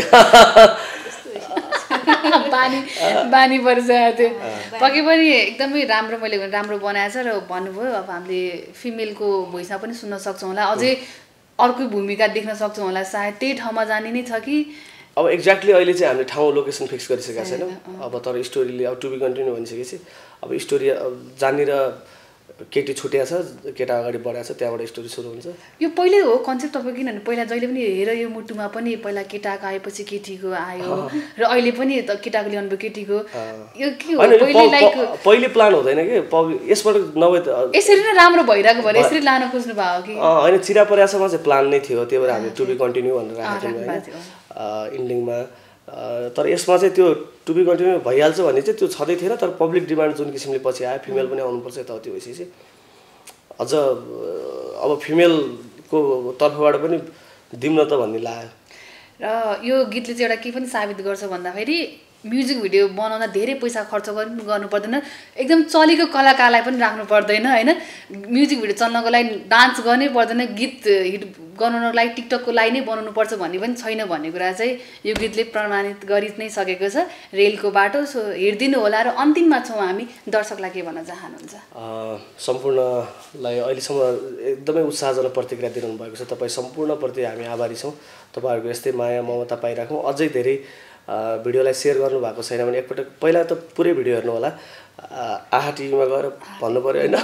Speaker 1: कि
Speaker 2: बानी बानी परिसकेको थियो पक्कै पनि एकदमै राम्रो मैले राम्रो बनाएछ र भन्नुभयो अब हामीले फिमेलको भोइसमा पनि सुन्न सक्छौँ होला अझै अर्कै भूमिका देख्न सक्छौँ होला सायद त्यही ठाउँमा जाने नै छ कि
Speaker 1: अब एक्ज्याक्टली अहिले चाहिँ हामीले ठाउँ लोकेसन फिक्स गरिसकेका छैनौँ अब तर स्टोरीले अब टु बी कन्टिन्यू भनिसकेपछि अब स्टोरी जहाँनिर केटी छुट्या छ केटा अगाडि बढाएको छ त्यहाँबाट स्टोरी सुरु हुन्छ
Speaker 2: यो पहिले हो कन्सेप्ट तपाईँ किनभने पहिला जहिले पनि हेर यो मुटुमा पनि पहिला केटाको आएपछि केटीको आयो र अहिले पनि केटाको ल्याउनु भयो केटीको यो के हो पहिले लाइक
Speaker 1: पहिले प्लान हुँदैन कि यसबाट नभए त
Speaker 2: यसरी नै राम्रो भइरहेको भएर यसरी लान खोज्नु भयो कि
Speaker 1: होइन चिरा परेसम्म चाहिँ प्लान नै थियो त्यही भएर हामी टु बी कन्टिन्यू भनेर राखेको थियौँ इन्डिङमा तर यसमा चाहिँ त्यो टु बी कन्टिन्यू भइहाल्छ भन्ने चाहिँ त्यो छँदै थिएन तर पब्लिक डिमान्ड जुन किसिमले पछि आयो फिमेल पनि आउनुपर्छ यताउति भएपछि अझ अब फिमेलको तर्फबाट पनि दिउँ न त भन्ने लाग्यो
Speaker 2: र यो गीतले चाहिँ एउटा के पनि साबित गर्छ भन्दाखेरि म्युजिक भिडियो बनाउँदा धेरै पैसा खर्च पनि गर्नु पर्दैन एकदम चलेको कलाकारलाई पनि राख्नु पर्दैन होइन म्युजिक भिडियो चल्नको लागि डान्स गर्नै पर्दैन गीत हिट बनाउनको लागि टिकटकको लागि नै बनाउनु पर्छ भन्ने पनि छैन भन्ने कुरा चाहिँ यो गीतले प्रमाणित गरि नै सकेको छ रेलको बाटो सो हेरिदिनु होला र अन्तिममा छौँ हामी दर्शकलाई के भन्न चाहनुहुन्छ
Speaker 1: सम्पूर्णलाई अहिलेसम्म एकदमै उत्साहजनक प्रतिक्रिया दिनु भएको छ तपाईँ सम्पूर्णप्रति हामी आभारी छौँ तपाईँहरूको यस्तै माया ममता पाइराखौँ अझै धेरै भिडियोलाई सेयर गर्नुभएको छैन भने एकपटक पहिला त पुरै भिडियो हेर्नु होला आहा टिभीमा गएर भन्नु पऱ्यो होइन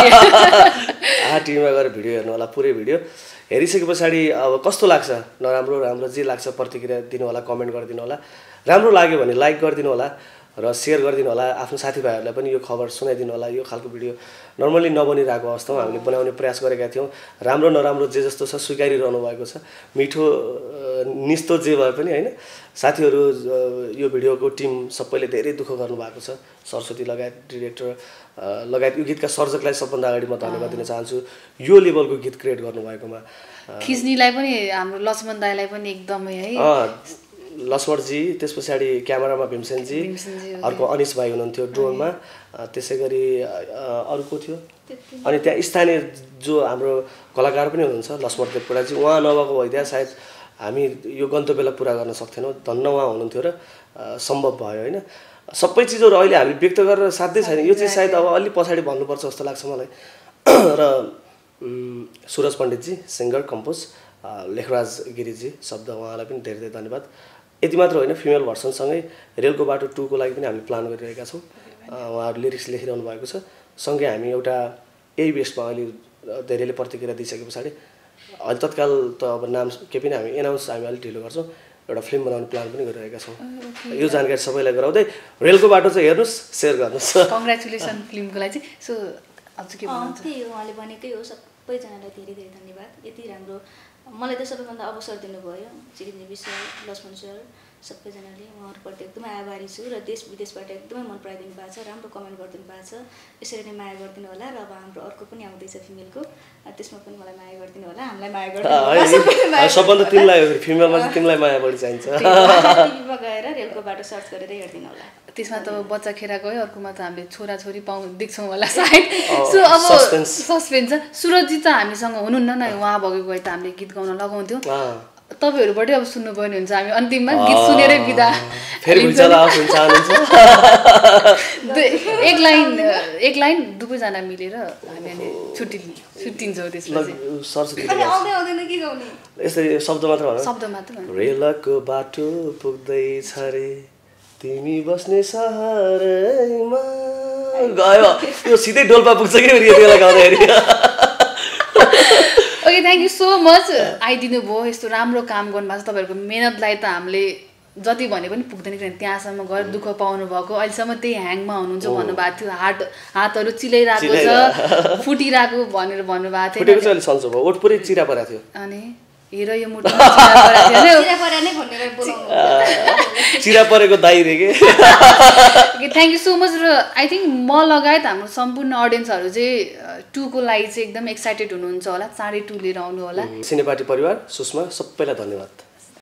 Speaker 1: आहा टिभीमा गएर भिडियो हेर्नु होला पुरै भिडियो हेरिसके पछाडि अब कस्तो लाग्छ नराम्रो राम्रो जे लाग्छ प्रतिक्रिया दिनु होला कमेन्ट गरिदिनु होला राम्रो लाग्यो भने लाइक गरिदिनु होला र सेयर गरिदिनु होला आफ्नो साथीभाइहरूलाई पनि यो खबर सुनाइदिनु होला यो खालको भिडियो नर्मली नबनिरहेको अवस्थामा हामीले बनाउने प्रयास गरेका थियौँ राम्रो नराम्रो जे जस्तो छ स्वीकारिरहनु भएको छ मिठो निस्तो जे भए पनि होइन साथीहरू यो भिडियोको टिम सबैले धेरै दुःख गर्नुभएको छ सरस्वती लगायत डिरेक्टर लगायत यो गीतका सर्जकलाई सबभन्दा अगाडि म धन्यवाद दिन चाहन्छु यो लेभलको गीत क्रिएट गर्नुभएकोमा
Speaker 2: खिच्नीलाई पनि हाम्रो लक्ष्मण दाइलाई पनि एकदमै है
Speaker 1: लक्ष्मणजी त्यस पछाडि क्यामेरामा भीमसेनजी अर्को अनिस भाइ हुनुहुन्थ्यो ड्रोनमा त्यसै गरी अरू को थियो अनि त्यहाँ स्थानीय जो हाम्रो कलाकार पनि हुनुहुन्छ लक्ष्मण देवकोटाजी उहाँ नभएको भइदिए सायद हामी यो गन्तव्यलाई पुरा गर्न सक्थेनौँ धन्न उहाँ हुनुहुन्थ्यो र सम्भव भयो होइन सबै चिजहरू अहिले हामीले व्यक्त गरेर साध्यै छैन यो चाहिँ सायद अब अलि पछाडि भन्नुपर्छ जस्तो लाग्छ मलाई र सुरज पण्डितजी सिङ्गर कम्पोज लेखराज गिरिजी शब्द उहाँलाई पनि धेरै धेरै धन्यवाद यति मात्र होइन फिमेल भर्सनसँगै रेलको बाटो टूको लागि पनि हामीले प्लान गरिरहेका छौँ उहाँहरू लिरिक्स लेखिरहनु भएको छ सँगै हामी एउटा यही बेसमा अहिले धेरैले प्रतिक्रिया दिइसके पछाडि अहिले तत्काल त अब नाम के पनि हामी एनाउन्स हामी अलिक ढिलो गर्छौँ एउटा फिल्म बनाउने प्लान पनि गरिरहेका छौँ यो जानकारी सबैलाई गराउँदै रेलको बाटो चाहिँ हेर्नुहोस् सेयर गर्नुहोस्
Speaker 2: कङ्ग्रेचुलेसन फिल्मको लागि चाहिँ सो अझ के भन्नुहुन्छ
Speaker 3: त्यही हो उहाँले भनेकै हो सबैजनालाई धेरै धेरै धन्यवाद यति राम्रो मलाई त सबैभन्दा अवसर दिनुभयो चिरञ्जीवी सर, लक्ष्मण सर, सबैजनाले उहाँहरूप्रति एकदमै आभारी छु र देश विदेशबाट एकदमै मन पराइदिनु भएको छ, राम्रो कमेन्ट गरिदिनु भएको छ। यसरी नै माया गरिदिनु होला र अब हाम्रो अर्को पनि आउँदैछ फिमेलको, त्यसमा पनि मलाई माया गरिदिनु होला, हामीलाई माया गरिदिनु होला।
Speaker 1: सबभन्दा तिमीलाई फिमेलमा चाहिँ तिमीलाई माया बढी चाहिन्छ।
Speaker 3: टिभीमा गएर रेलको बाटो सर्च गरेर हेरिदिनु होला।
Speaker 2: त्यसमा त बच्चा खेरा गयो, अर्कोमा त हामीले छोराछोरी पाउँ देख्छौँ होला सायद। सो अब सस्पेन्स छ। सुरजी त हामीसँग हुनुहुन्न नै, उहाँ भएको गए त हामीले गीत गाउन लगाउँथ्यौँ। तपाईँहरूबाटै अब सुन्नुपर्ने हुन्छ, हामी अन्तिममा गीत सुनेरै बिदा। एक लाइन एक लाइन दुवैजना मिलेर हामी अनि छुट्टी छुट्टिन्छौँ त्यसपछि।
Speaker 1: यस्तै शब्द मात्र भन।
Speaker 2: शब्द मात्र
Speaker 1: रेलको बाटो पुग्दैछ रे तिमी बस्ने सहरमा गयो, यो सिधै डोल्पा पुग्छ कि फेरि यति बेला गाउँदाखेरि।
Speaker 2: Okay, thank you so much आइदिनु भयो, यस्तो राम्रो काम गर्नुभएको छ। तपाईँहरूको मेहनतलाई त हामीले जति भने पनि पुग्दैन, किनभने त्यहाँसम्म गएर दुःख पाउनु भएको, अहिलेसम्म त्यही ह्याङमा हुनुहुन्छ भन्नुभएको थियो। हात हातहरू चिलाइरहेको छ, फुटिरहेको भनेर भन्नुभएको थियो।
Speaker 1: ओठ पुरै चिरा परेको थियो
Speaker 2: अनि हेर यो मुटु चिरा
Speaker 1: परेको दाइ रे के।
Speaker 2: Thank you so much. र आई थिङ्क म लगायत हाम्रो सम्पूर्ण अडियन्सहरू चाहिँ टूको लागि चाहिँ एकदम एक्साइटेड हुनुहुन्छ होला, चाँडै टू लिएर आउनु होला।
Speaker 1: सिनेपाटी परिवार सुषमा सबैलाई धन्यवाद।